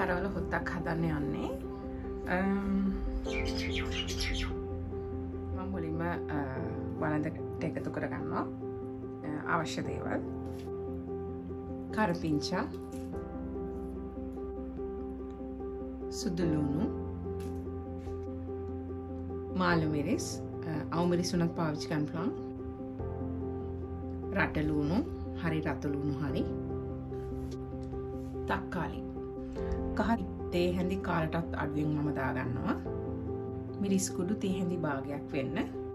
කරවල හොත්තක් හදන්න යන්නේ. මම මුලින්ම වළඳට එකතු කරගන්නවා අවශ්‍ය දේවල්. කරපිංචා, සුදු ලුණු, මාළු මිරිස්, අවු මිරිස් උනත් පාවිච්චි කරන්න පුළුවන්. රට ලුණු, හරි රතු ලුණු හරි. තක්කාලි. කහ තේ හැඳි කාලටත් අඩුවෙන් මම දාගන්නවා. මිරිස් කුඩු තේ හැඳි භාගයක් වෙන්න.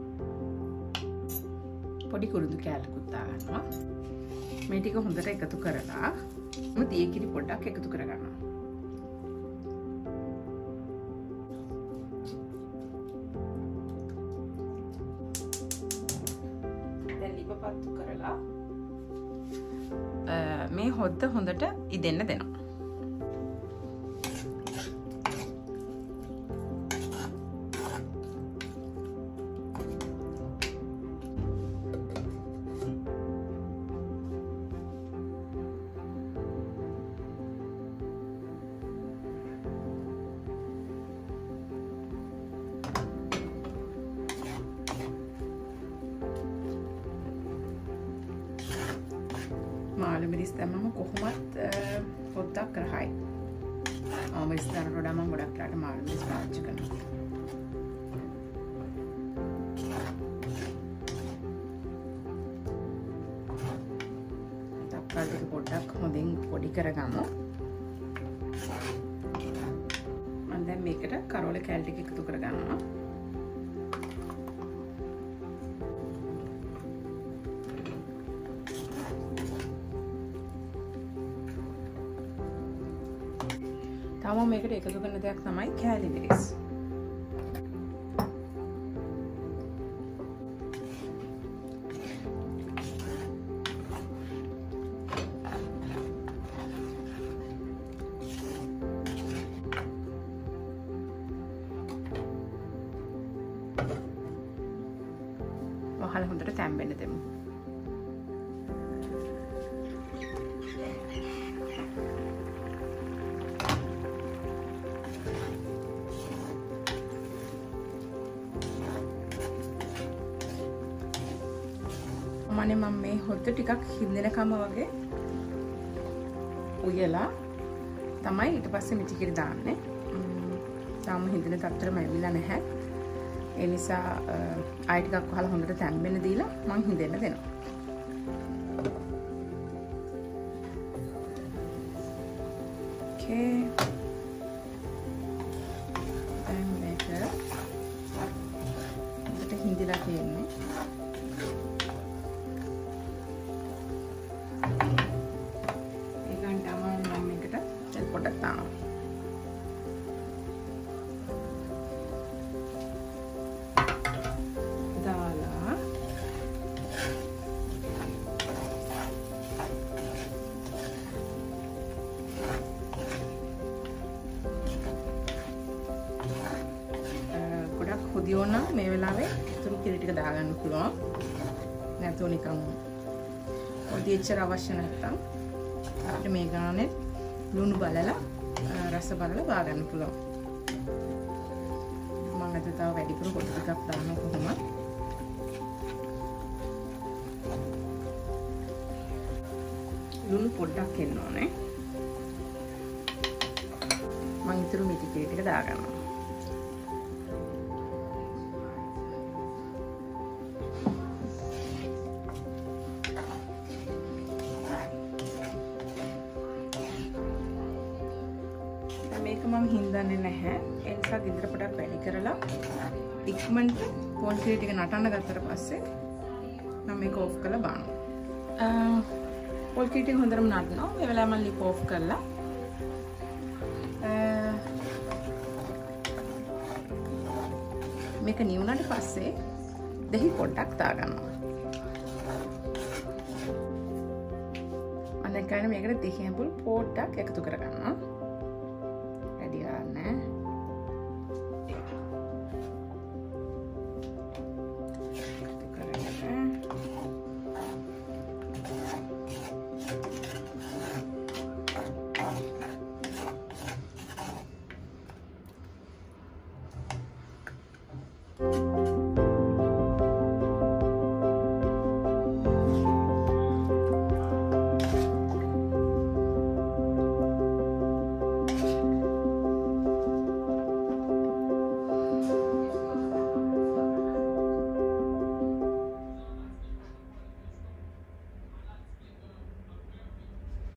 පොඩි කුරුදු කෑල්ලකුත් දාගන්නවා. මේ ටික හොඳට එකතු කරලා මම තේ කිරි පොඩ්ඩක් එකතු කරගන්නවා. දැන් ලිපපත්තු කරලා මේ හොද්ද හොඳට ඉදෙන්න දෙනවා. මාළු මිරිස් දැම්මම කොහොමත් පොඩ්ඩක් කරහයි. මිරිස් දාන වඩා මම ගොඩක් කරාට මාළු මිරිස් පාවිච්චි කරනවා. තක්කාලි ටික පොඩ්ඩක් හොඳින් පොඩි කරගමු. මම දැන් මේකට කරවල කෑලි ටික එකතු කරගන්නවා. තම මේකට එකතු කරන දෙයක් තමයි කෑලි මිරිස්. වහලා හොඳට තැම්බෙන්න දෙමු. මම මේ හොද්ද ටිකක් හින්දෙනකම වගේ උයලා තමයි ඊට පස්සේ මිටි කිරි දාන්නේ. තාම හින්දෙන තත්ත්වෙම ඇවිල්ලා නැහැ. ඒ නිසා ආයෙ ටිකක් වහලා හොඳට තැම්බෙන්න දීලා මම හින්දෙන්න දෙනවා. ඕකේ. දැන් මේක හොඳට හින්දලා තියෙන්නේ. හොදියෝ නම් මේ වෙලාවේ තුරු කිරි ටික දාගන්න පුළුවන්. නැත්නම් නිකන් හොදි එච්චර අවශ්‍ය නැත්තම් අපිට මේ ගානේ ලුණු බලලා රස බලලා දාගන්න පුළුවන්. මම අද තව වැඩිපුර හොදි ටිකක් දානවා කොහොමද? ලුණු පොඩ්ඩක් එන්න ඕනේ. මම ඊටු මිටි කිරි ටික දාගන්නවා. මේක මම හින්දන්නේ නැහැ. ඒ නිසා ගින්දර පොඩක් වැඩි කරලා ඉක්මනට පොල් කිරි ටික නටන්න ගත්තට පස්සේ මම මේක ඕෆ් කරලා බානවා. පොල් කිරි ටික හොඳටම නටනවා. මේ වෙලාවේ මම ලිප් ඕෆ් කරලා මේක නිවුණාට පස්සේ දෙහි පොඩ්ඩක් දාගන්නවා. මම දැන් කරන්නේ මේකට දෙහි ඇඹුල් පොඩ්ඩක් එකතු කරගන්නවා.